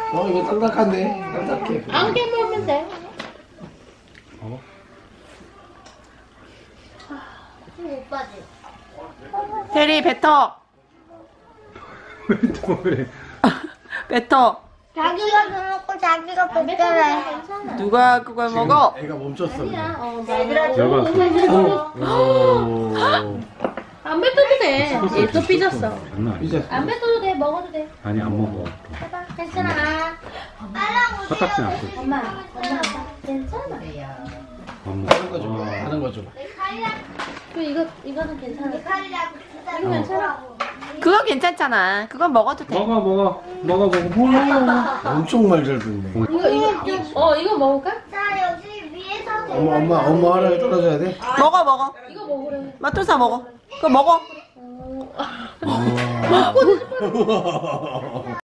이거 딱딱한데? 딱딱해. 안 깨물면 돼. 오빠지. 테리 뱉어. 또 그래. 뱉어. 자기가 먹고 자기가 안 뱉어도 뱉잖아. 괜찮아. 누가 그걸 먹어? 애가 멈췄어. 아니야. 열받았어. 안 뱉어도 돼. 얘 또 삐졌어. 장난 아니야. 이제 안 뱉어도 돼. 먹어도 돼. 아니 안 먹어. 해봐. 괜찮아. 화딱지 났어. 엄마. 괜찮아. 안 하는 거 줘. 먹어. 하는 거 줘. 이거는 괜찮아. 이거 괜찮아. 그거 괜찮잖아. 그건 먹어도 돼. 먹어. 엄청 말 잘 듣네. 이거 먹을까? 자, 여기 위에서 엄마 하나에 떨어져야 돼? 먹어. 이거 먹으래. 마토사 먹어. 그거 먹어. 어.